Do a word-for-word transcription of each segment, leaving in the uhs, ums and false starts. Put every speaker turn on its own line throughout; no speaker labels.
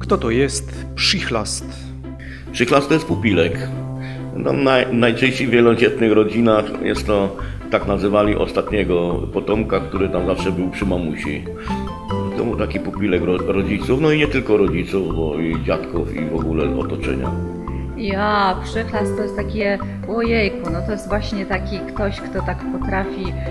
Kto to jest przychlast?
Przychlast to jest pupilek. No, naj, najczęściej w wielodzietnych rodzinach jest to, tak nazywali ostatniego potomka, który tam zawsze był przy mamusi. To był taki pupilek ro, rodziców, no i nie tylko rodziców, bo i dziadków i w ogóle otoczenia.
Ja, przychlas to jest takie, ojejku, no to jest właśnie taki ktoś, kto tak potrafi um,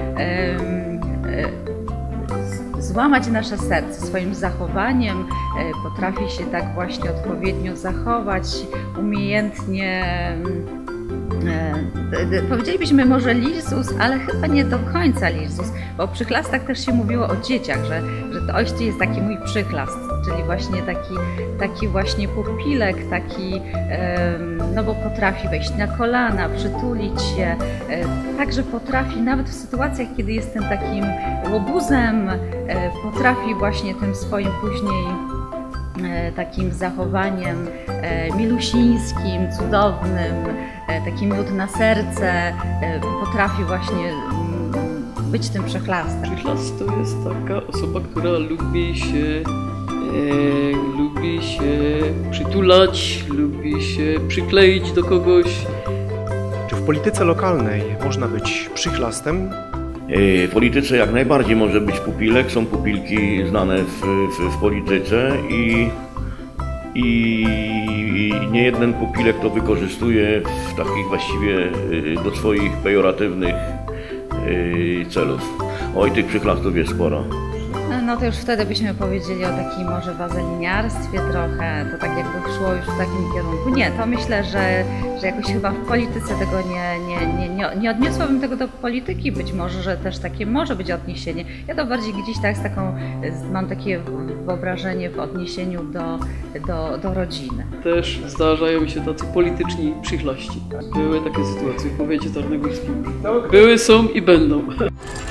um, złamać nasze serce swoim zachowaniem, um, potrafi się tak właśnie odpowiednio zachować, umiejętnie, um, powiedzielibyśmy może Lizus, ale chyba nie do końca Lizus, bo o przychlastach też się mówiło o dzieciach, że, że to ojciec jest taki mój przychlast, czyli właśnie taki, taki właśnie pupilek, taki, no bo potrafi wejść na kolana, przytulić się, także potrafi nawet w sytuacjach, kiedy jestem takim łobuzem, potrafi właśnie tym swoim później takim zachowaniem milusińskim, cudownym, taki miód na serce, potrafi właśnie być tym przychlastem.
Przychlast to jest taka osoba, która lubi się, e, lubi się przytulać, lubi się przykleić do kogoś.
Czy w polityce lokalnej można być przychlastem?
W polityce jak najbardziej może być pupilek, są pupilki znane w, w, w polityce i, i, i nie jeden pupilek to wykorzystuje w takich właściwie do swoich pejoratywnych celów. Oj, tych przyklasów jest sporo.
No to już wtedy byśmy powiedzieli o takim może wazeliniarstwie trochę, to tak jakby szło już w takim kierunku. Nie, to myślę, że, że jakoś chyba w polityce tego nie, nie, nie, nie, nie odniosłabym tego do polityki, być może, że też takie może być odniesienie. Ja to bardziej gdzieś tak z taką, mam takie wyobrażenie w odniesieniu do, do, do rodziny.
Też zdarzają się tacy polityczni przychlaści. Były takie sytuacje w powiecie tarnogórskim. Były, są i będą.